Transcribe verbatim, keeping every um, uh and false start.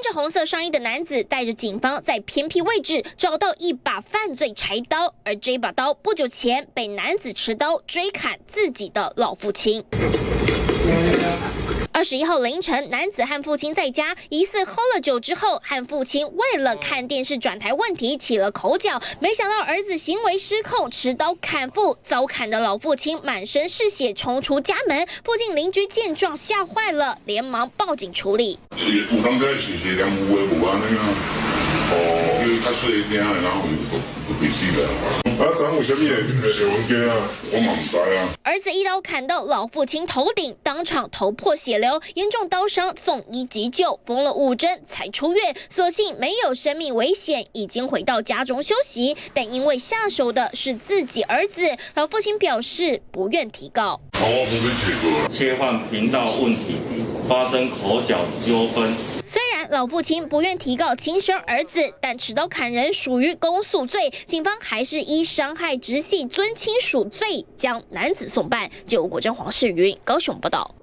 着红色上衣的男子带着警方在偏僻位置找到一把犯罪柴刀，而这把刀不久前被男子持刀追砍自己的老父亲。二十一号凌晨，男子和父亲在家疑似喝了酒之后，和父亲为了看电视转台问题起了口角，没想到儿子行为失控，持刀砍父，遭砍的老父亲满身是血冲出家门，附近邻居见状吓坏了，连忙报警处理。 有刚开始是两无为无安那样，哦，因为较细声，然后就就被死了。啊，昨为什么会是阮囝啊？我嘛唔知啊。 儿子一刀砍到老父亲头顶，当场头破血流，严重刀伤，送医急救，缝了五针才出院。所幸没有生命危险，已经回到家中休息。但因为下手的是自己儿子，老父亲表示不愿提告。 我不会提告。 切换频道问题，发生口角纠纷。 虽然老父亲不愿提告亲生儿子，但持刀砍人属于公诉罪，警方还是依伤害直系尊亲属罪将男子送办。就国珍黄世云高雄报道。